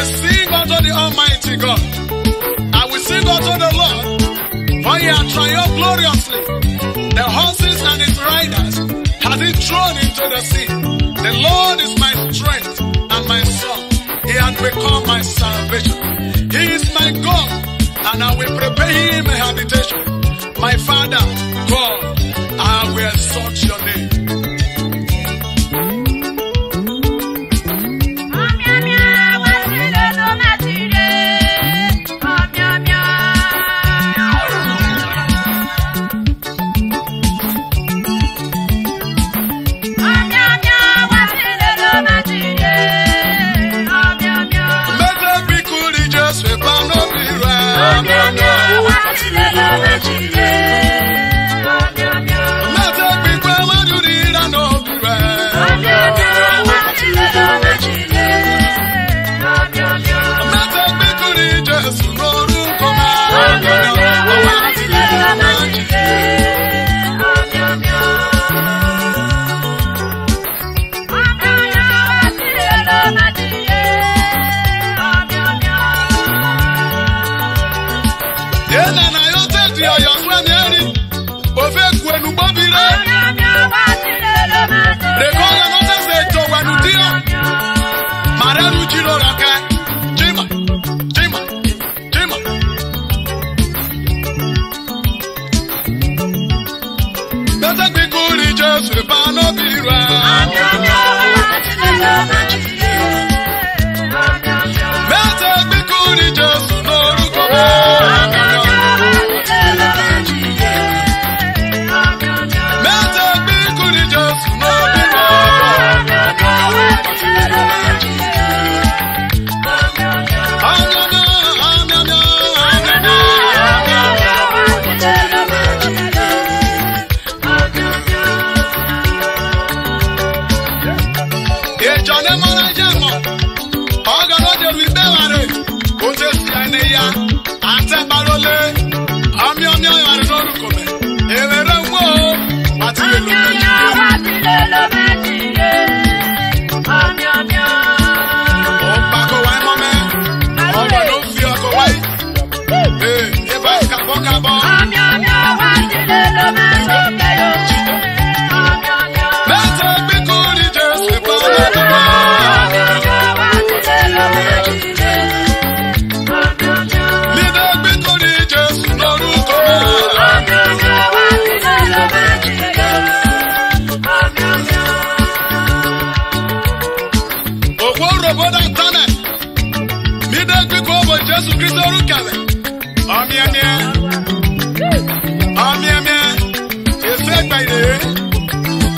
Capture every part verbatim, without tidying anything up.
will sing unto the Almighty God. I will sing unto the Lord, for he hath triumphed gloriously. The horses and its riders hath he thrown into the sea. The Lord is my strength and my song. He hath become my salvation. He is my God, and I will prepare him a habitation. My Father, God, I will exalt your name.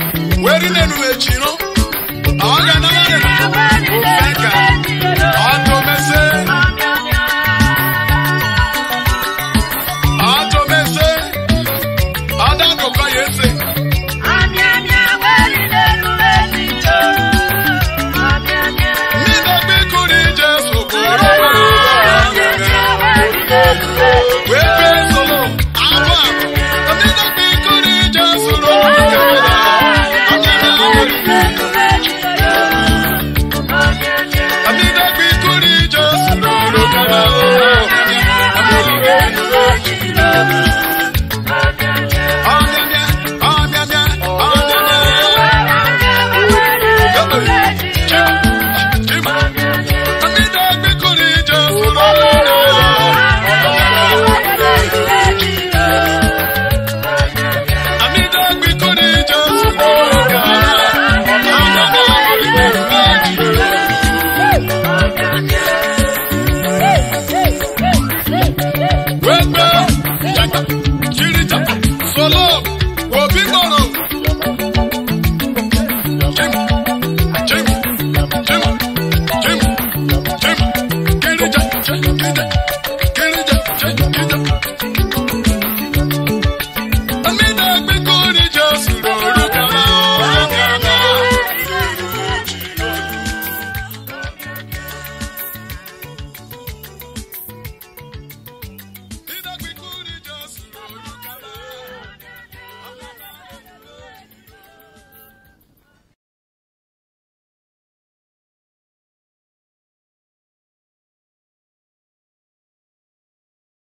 Where did you know?